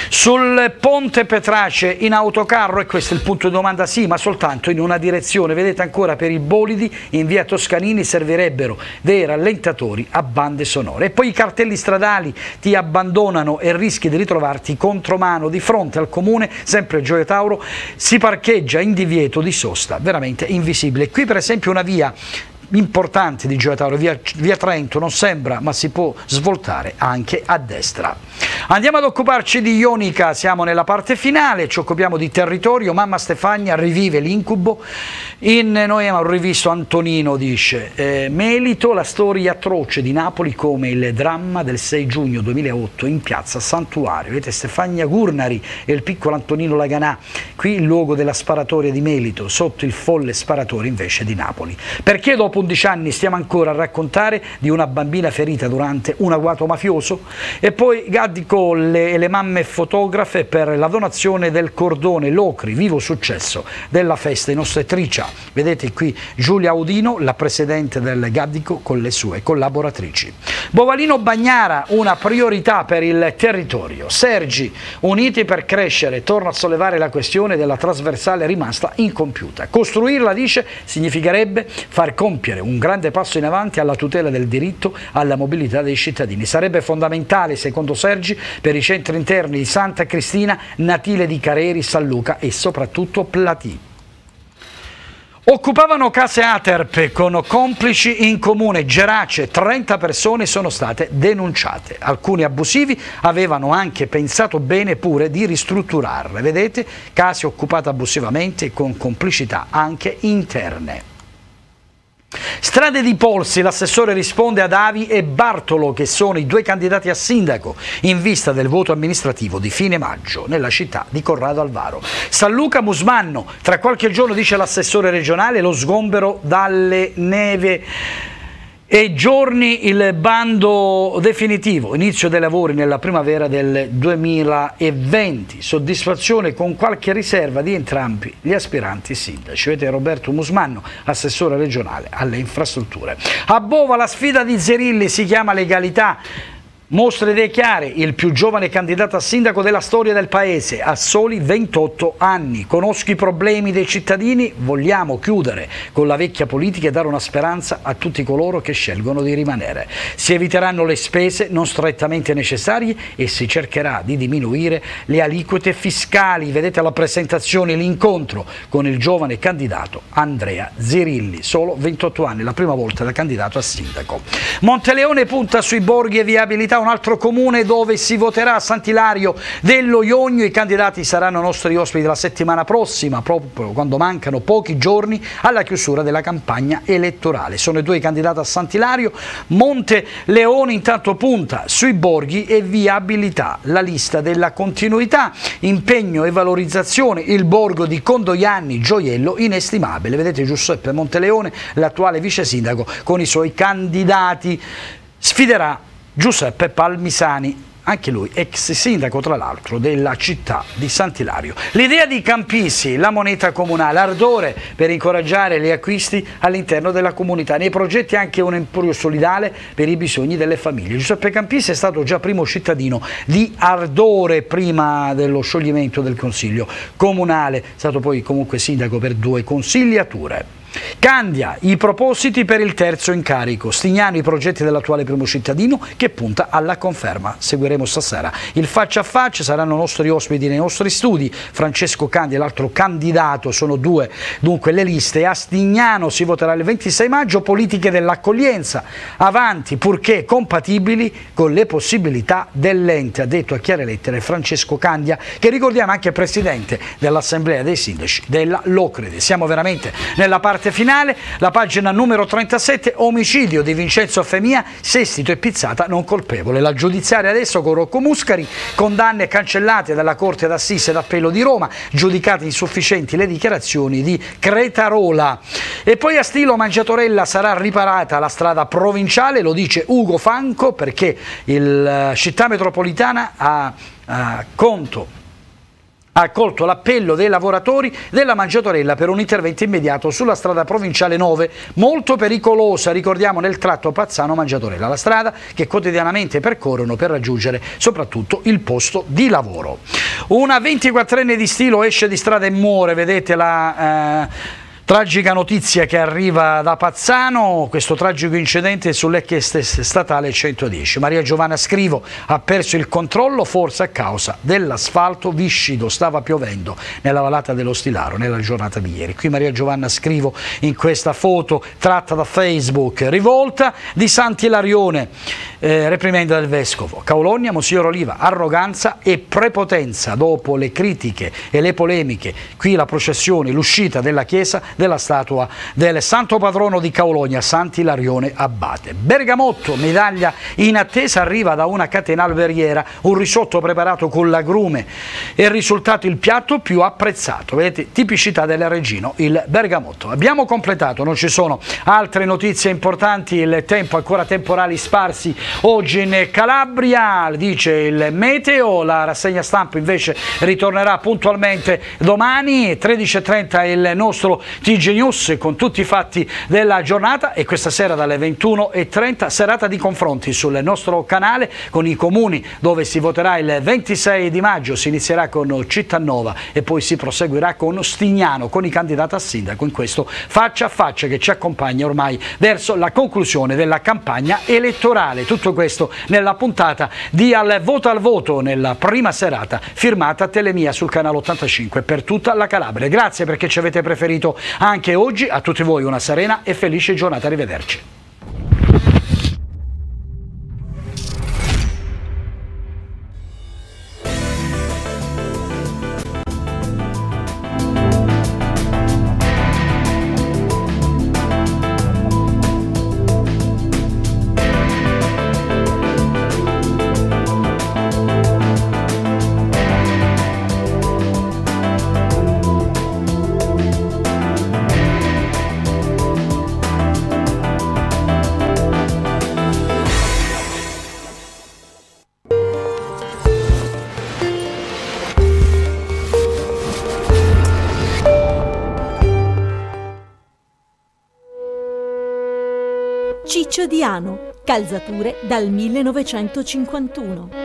Sul ponte Petrace in autocarro, e questo è il punto di domanda, sì, ma soltanto in una direzione. Vedete ancora per i bolidi in via Toscanini servirebbero dei rallentatori a bande sonore. E poi i cartelli stradali ti abbandonano e rischi di ritrovarti contromano di fronte al comune, sempre Gioia Tauro, si parcheggia in divieto di sosta, veramente invisibile. Qui per esempio una via importante di Gioia Tauro, via, via Trento, non sembra ma si può svoltare anche a destra. Andiamo ad occuparci di Ionica, siamo nella parte finale, ci occupiamo di territorio. Mamma Stefania rivive l'incubo, in, noi abbiamo rivisto Antonino, dice eh, Melito, la storia atroce di Napoli come il dramma del sei giugno duemilaotto in piazza Santuario. Vedete Stefania Gurnari e il piccolo Antonino Laganà, qui il luogo della sparatoria di Melito, sotto il folle sparatore invece di Napoli. Perché dopo undici anni stiamo ancora a raccontare di una bambina ferita durante un agguato mafioso? E poi Gaddico e le mamme fotografe per la donazione del cordone Locri, vivo successo della festa in ostetricia. Vedete qui Giulia Audino, la presidente del Gaddico, con le sue collaboratrici. Bovalino Bagnara, una priorità per il territorio. Sergi, uniti per crescere, torna a sollevare la questione della trasversale rimasta incompiuta. Costruirla, dice, significherebbe far compiere un grande passo in avanti alla tutela del diritto alla mobilità dei cittadini. Sarebbe fondamentale, secondo Sergi, per i centri interni di Santa Cristina, Natile di Careri, San Luca e soprattutto Platì. Occupavano case Aterpe con complici in comune, Gerace, trenta persone sono state denunciate. Alcuni abusivi avevano anche pensato bene pure di ristrutturarle. Vedete, case occupate abusivamente con complicità anche interne. Strade di Polsi, l'assessore risponde ad Avi e Bartolo, che sono i due candidati a sindaco in vista del voto amministrativo di fine maggio nella città di Corrado Alvaro. San Luca Musmanno, tra qualche giorno, dice l'assessore regionale, lo sgombero dalle neve e giorni il bando definitivo, inizio dei lavori nella primavera del duemilaventi, soddisfazione con qualche riserva di entrambi gli aspiranti sindaci. Vedete Roberto Musmanno, assessore regionale alle infrastrutture. A Bova la sfida di Zerilli si chiama legalità. Mostra idee chiare, il più giovane candidato a sindaco della storia del paese, a soli ventotto anni. Conosco i problemi dei cittadini, vogliamo chiudere con la vecchia politica e dare una speranza a tutti coloro che scelgono di rimanere. Si eviteranno le spese non strettamente necessarie e si cercherà di diminuire le aliquote fiscali. Vedete la presentazione, l'incontro con il giovane candidato Andrea Zerilli, solo ventotto anni, la prima volta da candidato a sindaco. Monteleone punta sui borghi e viabilità Locretà, un altro comune dove si voterà a Sant'Ilario dello Ionio. I candidati saranno nostri ospiti la settimana prossima, proprio quando mancano pochi giorni alla chiusura della campagna elettorale. Sono i due candidati a Sant'Ilario. Monteleone intanto punta sui borghi e viabilità, la lista della continuità, impegno e valorizzazione, il borgo di Condoianni Gioiello inestimabile. Vedete Giuseppe Monteleone, l'attuale vice sindaco, con i suoi candidati. Sfiderà Giuseppe Palmisani, anche lui ex sindaco tra l'altro della città di Sant'Ilario. L'idea di Campisi, la moneta comunale, ardore per incoraggiare gli acquisti all'interno della comunità. Nei progetti anche un emporio solidale per i bisogni delle famiglie. Giuseppe Campisi è stato già primo cittadino di Ardore prima dello scioglimento del Consiglio Comunale, è stato poi comunque sindaco per due consigliature. Candia, i propositi per il terzo incarico. Stignano i progetti dell'attuale primo cittadino che punta alla conferma. Seguiremo stasera il faccia a faccia, saranno nostri ospiti nei nostri studi. Francesco Candia, l'altro candidato, sono due dunque le liste. A Stignano si voterà il ventisei maggio, politiche dell'accoglienza, avanti purché compatibili con le possibilità dell'ente, ha detto a chiare lettere Francesco Candia, che ricordiamo anche presidente dell'Assemblea dei Sindaci della Locrede. Siamo veramente nella parte finale, la pagina numero trentasette, omicidio di Vincenzo Femia, Sestito e Pizzata non colpevole. La giudiziaria adesso con Rocco Muscari, condanne cancellate dalla Corte d'Assise d'Appello di Roma, giudicate insufficienti le dichiarazioni di Cretarola. E poi a Stilo Mangiatorella sarà riparata la strada provinciale, lo dice Ugo Fanco, perché il città metropolitana ha, ha conto ha accolto l'appello dei lavoratori della Mangiatorella per un intervento immediato sulla strada provinciale nove, molto pericolosa, ricordiamo, nel tratto Pazzano-Mangiatorella, la strada che quotidianamente percorrono per raggiungere soprattutto il posto di lavoro. Una ventiquattrenne di Stilo esce di strada e muore, vedete la... Eh, tragica notizia che arriva da Pazzano, questo tragico incidente sull'E C H statale centodieci. Maria Giovanna Scrivo ha perso il controllo forse a causa dell'asfalto viscido, stava piovendo nella vallata dello Stilaro nella giornata di ieri. Qui Maria Giovanna Scrivo in questa foto tratta da Facebook. Rivolta di Sant'Ilarione, eh, reprimenda del Vescovo. Caologna, Monsignor Oliva, arroganza e prepotenza dopo le critiche e le polemiche. Qui la processione, l'uscita della chiesa della statua del santo patrono di Caologna, Sant'Ilarione Abate. Bergamotto, medaglia in attesa, arriva da una catena alberghiera, un risotto preparato con l'agrume, è il risultato il piatto più apprezzato. Vedete, tipicità del Regino, il bergamotto. Abbiamo completato, non ci sono altre notizie importanti, il tempo, ancora temporali sparsi oggi in Calabria, dice il meteo, la rassegna stampa invece ritornerà puntualmente domani, tredici e trenta il nostro T G News con tutti i fatti della giornata, e questa sera dalle ventuno e trenta serata di confronti sul nostro canale con i comuni dove si voterà il ventisei di maggio, si inizierà con Cittanova e poi si proseguirà con Stignano con i candidati a sindaco in questo faccia a faccia che ci accompagna ormai verso la conclusione della campagna elettorale. Tutto questo nella puntata di Al Voto al Voto, nella prima serata firmata Telemia sul canale ottantacinque per tutta la Calabria. Grazie perché ci avete preferito anche oggi, a tutti voi una serena e felice giornata, arrivederci. Ciccio Diano, calzature dal millenovecentocinquantuno.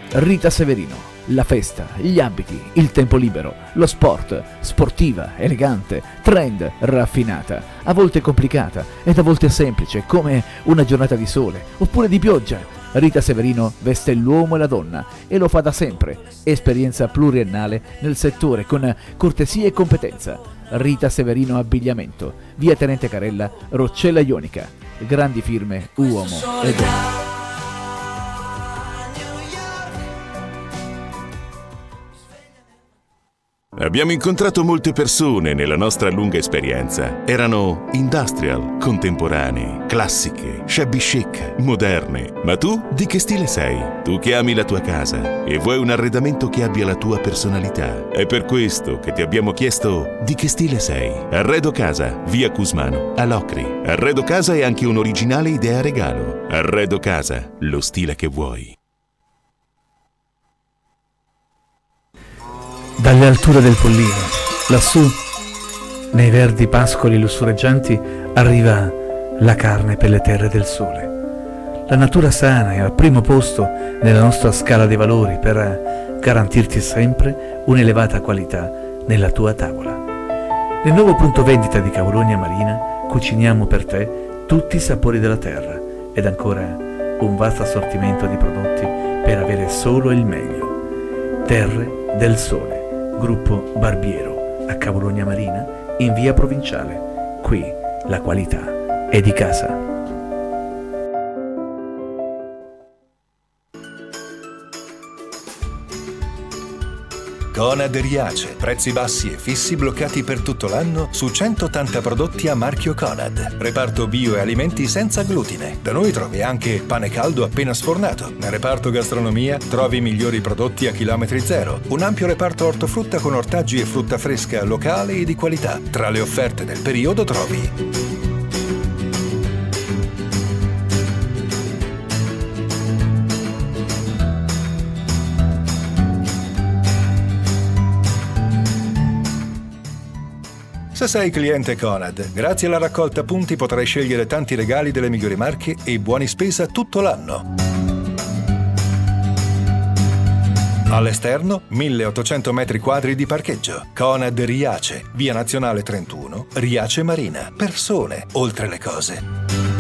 Rita Severino. La festa, gli abiti, il tempo libero, lo sport, sportiva, elegante, trend, raffinata, a volte complicata ed a volte semplice, come una giornata di sole oppure di pioggia. Rita Severino veste l'uomo e la donna e lo fa da sempre. Esperienza pluriennale nel settore con cortesia e competenza. Rita Severino Abbigliamento, via Tenente Carella, Roccella Ionica. Grandi firme, uomo e donna. Abbiamo incontrato molte persone nella nostra lunga esperienza. Erano industrial, contemporanee, classiche, shabby chic, moderne. Ma tu di che stile sei? Tu che ami la tua casa e vuoi un arredamento che abbia la tua personalità. È per questo che ti abbiamo chiesto di che stile sei. Arredo Casa, via Cusmano, a Locri. Arredo Casa è anche un'originale idea regalo. Arredo Casa, lo stile che vuoi. Dalle alture del Pollino, lassù, nei verdi pascoli lussureggianti, arriva la carne per le terre del sole. La natura sana è al primo posto nella nostra scala dei valori per garantirti sempre un'elevata qualità nella tua tavola. Nel nuovo punto vendita di Cavologna Marina cuciniamo per te tutti i sapori della terra ed ancora un vasto assortimento di prodotti per avere solo il meglio. Terre del Sole. Gruppo Barbiero, a Cavologna Marina, in via Provinciale. Qui la qualità è di casa. Conad Riace, prezzi bassi e fissi bloccati per tutto l'anno su centottanta prodotti a marchio Conad. Reparto bio e alimenti senza glutine. Da noi trovi anche pane caldo appena sfornato. Nel reparto gastronomia trovi i migliori prodotti a chilometri zero. Un ampio reparto ortofrutta con ortaggi e frutta fresca locale e di qualità. Tra le offerte del periodo trovi Se sei cliente Conad, grazie alla raccolta punti potrai scegliere tanti regali delle migliori marche e buoni spesa tutto l'anno. All'esterno, milleottocento metri quadri di parcheggio. Conad Riace, via Nazionale trentuno, Riace Marina. Persone, oltre le cose.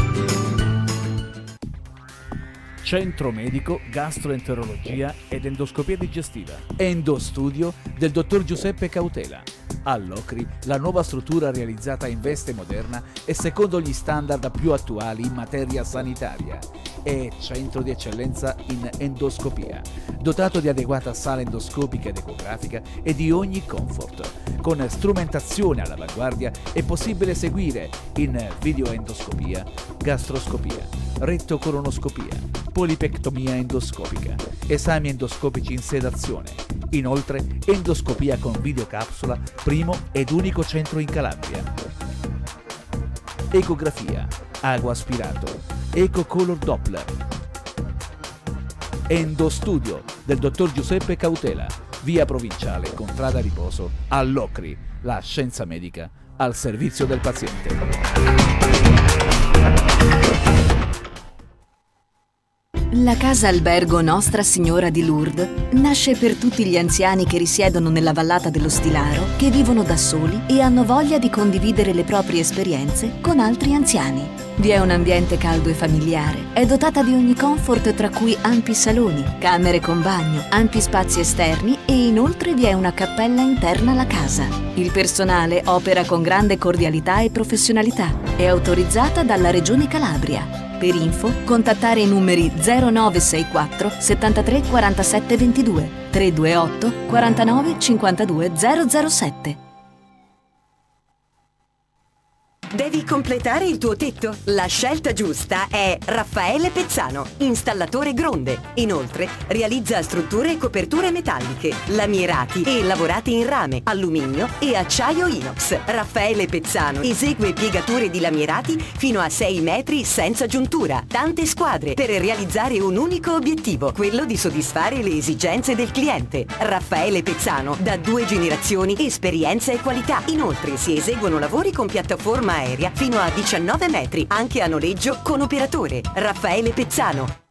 Centro medico, gastroenterologia ed endoscopia digestiva. Endostudio del dottor Giuseppe Cautela. A Locri, la nuova struttura realizzata in veste moderna e secondo gli standard più attuali in materia sanitaria. È centro di eccellenza in endoscopia, dotato di adeguata sala endoscopica ed ecografica e di ogni comfort. Con strumentazione all'avanguardia è possibile seguire in videoendoscopia, gastroscopia, rettocolonoscopia, polipectomia endoscopica, esami endoscopici in sedazione. Inoltre, endoscopia con videocapsula, primo ed unico centro in Calabria. Ecografia, ago aspirato, ecocolor Doppler. Endostudio del dottor Giuseppe Cautela, via Provinciale, contrada Riposo, a Locri, la scienza medica al servizio del paziente. La casa albergo Nostra Signora di Lourdes nasce per tutti gli anziani che risiedono nella vallata dello Stilaro, che vivono da soli e hanno voglia di condividere le proprie esperienze con altri anziani. Vi è un ambiente caldo e familiare, è dotata di ogni comfort tra cui ampi saloni, camere con bagno, ampi spazi esterni e inoltre vi è una cappella interna alla casa. Il personale opera con grande cordialità e professionalità, è autorizzata dalla Regione Calabria. Per info, contattare i numeri zero nove sei quattro settantatré quarantasette ventidue, tre due otto quarantanove cinquantadue zero zero sette. Devi completare il tuo tetto? La scelta giusta è Raffaele Pezzano, installatore Gronde. Inoltre, realizza strutture e coperture metalliche, lamierati e lavorati in rame, alluminio e acciaio inox. Raffaele Pezzano esegue piegature di lamierati fino a sei metri senza giuntura. Tante squadre per realizzare un unico obiettivo, quello di soddisfare le esigenze del cliente. Raffaele Pezzano, da due generazioni, esperienza e qualità. Inoltre, si eseguono lavori con piattaforma aerea fino a diciannove metri, anche a noleggio con operatore. Raffaele Pezzano,